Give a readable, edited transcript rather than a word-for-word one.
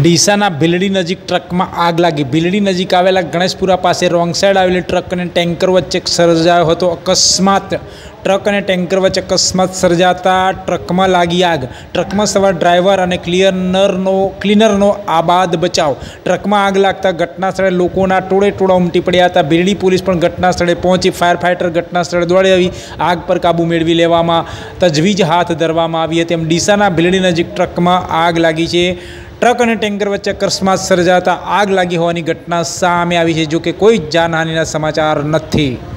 ડીસાના ભીલડી નજીક ટ્રકમાં આગ લાગી। ભીલડી નજીક આવેલા ગણેશપુરા પાસે રોંગ સાઈડ આવેલી ટ્રક અને ટેન્કર વચ્ચે સર્જાયો હતો અકસ્માત। ટ્રક અને ટેન્કર વચ્ચે અકસ્માત સર્જાતા ટ્રકમાં લાગી આગ। ટ્રકમાં સવાર ડ્રાઈવર અને ક્લીનરનો આબાદ બચાવ। ટ્રકમાં આગ લાગતા ઘટના સ્થળે લોકોના ટોળે ટોળા ઉમટી પડ્યા હતા। ભીલડી પોલીસ પણ ઘટના સ્થળે પહોંચી ફાયર ફાઇટર ઘટના સ્થળે દોડી આવી આગ પર કાબૂ મેળવી લેવામાં તજવીજ હાથ ધરવામાં આવી હતી। એમ ડીસાના ભીલડી નજીક ટ્રકમાં આગ લાગી છે। ट्रक और टेंकर वच्चे अकस्मात सर्जाता आग लगी होवानी घटना सामे आवी छे। जो कि कोई जानहानिना समाचार नथी।